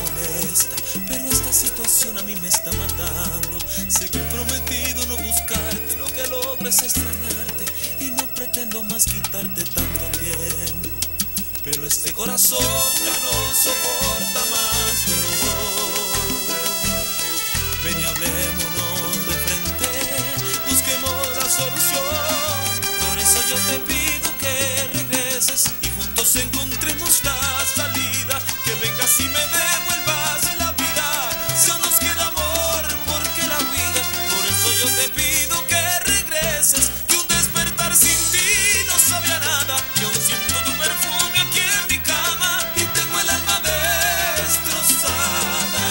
molesta, pero esta situación a mí me está matando. Sé que he prometido no buscarte, lo que logro es extrañarte y no pretendo más quitarte tanto tiempo. Pero este corazón ya no soporta más dolor. Ven y hablémonos de frente, busquemos la solución. Por eso yo te pido que regreses y juntos encontremos la salida. Que vengas y me devuelvas la vida, si aún nos queda amor, porque la vida. Por eso yo te pido que regreses, que un despertar sin ti no sabía nada, que aún siento tu perfume aquí en mi cama y tengo el alma destrozada.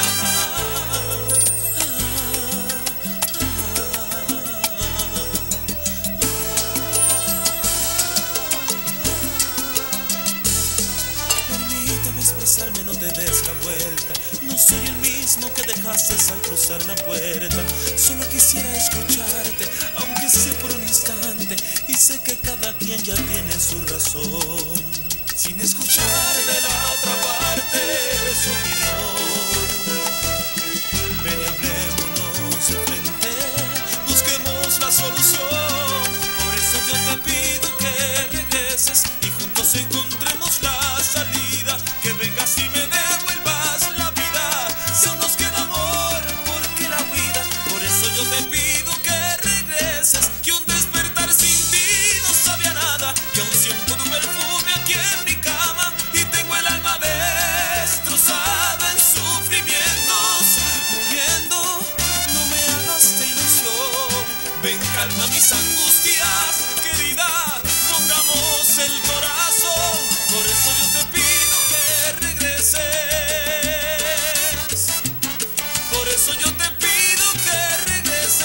Permíteme expresarme, no te des la vuelta. No soy el mismo que dejaste al cruzar la puerta. Solo quisiera escucharte, aunque sea por un instante. Y sé que cada quien ya tiene su razón, sin escuchar de la otra parte su opinión. Ven y hablémonos de frente, busquemos la solución. Por eso yo te pido que regreses y juntos encontremos la salida. Que vengas y me devuelvas la vida, si aún nos queda amor, porque la huida. Por eso yo te pido que regreses, que un despertar sin ti no sabía nada, que aún siento tu perfume aquí en mi cama y tengo el alma destrozada en sufrimientos, muriendo. No me hagas de ilusión, ven, calma mis angustias, querida, pongamos el corazón. Por eso yo te pido que regreses, por eso yo te pido que regreses.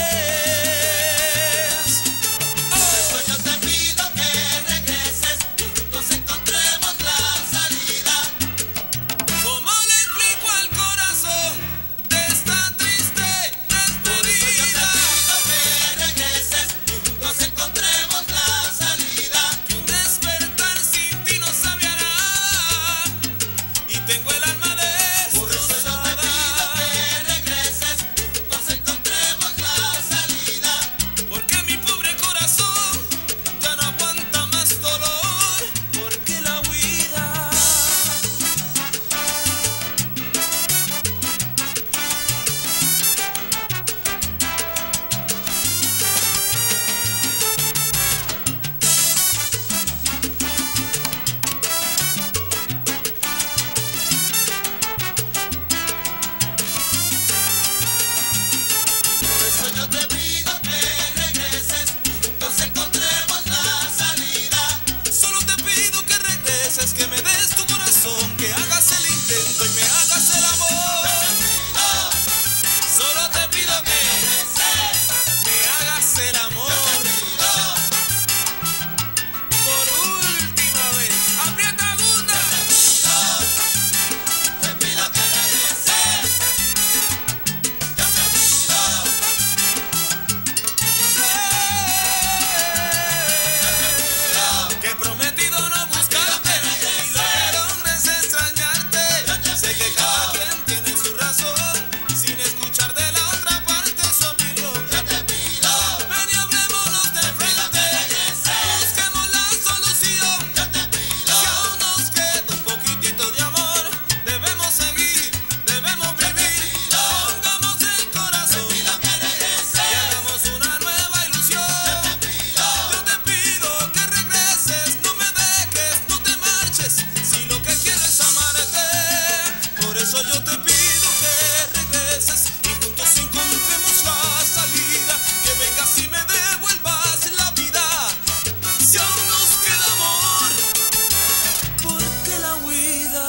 Por eso yo te pido que regreses y juntos encontremos la salida. ¿Cómo le explico al corazón de esta triste Por eso yo te despedida? pido que regreses y juntos encontremos la salida. Que un despertar sin ti no sabía nada y tengo el alma Por eso yo te pido destrozada. que regreses y juntos encontremos la salida. Porque mi pobre corazón ya no aguanta más dolor, porque la huida. Por eso yo te pido que regreses y juntos encontremos la salida. Solo te pido que regreses, que me des tu corazón, que hagas el intento y me hagas el amor. Solo te pido que me hagas el amor. Por última vez, aprieta Gunda. Te pido que regreses. Yo te pido. Que he prometido no buscarte y lo que logres es extrañarte. Sé que cada quien tiene su razón, sin escuchar de la otra parte su opinión. Yo te pido. Ven y hablémonos de frente, busquemos la solución. Yo te pido. Si aún nos queda un poquitito de amor, debemos seguir, debemos vivir. Pongamos el corazón Pido que y regreses. hagamos una nueva ilusión. Yo te pido que regreses, no me dejes, no te marches, si lo que quiero es amarte. Por eso yo te pido que regreses y juntos encontremos la salida. Que vengas y me devuelvas la vida, si aún nos queda amor, porque la huida.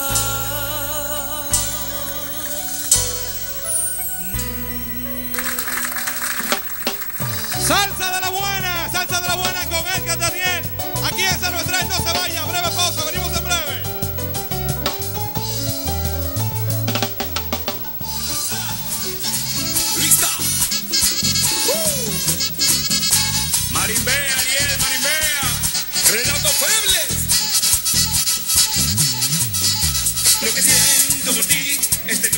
Salsa de la buena con Edgar Daniel. Aquí en 03, no se vaya, breve pausa, venimos en breve. ¡Lista! Marimbea, Ariel, Marimbea, Renato Febles. Lo que siento por ti Este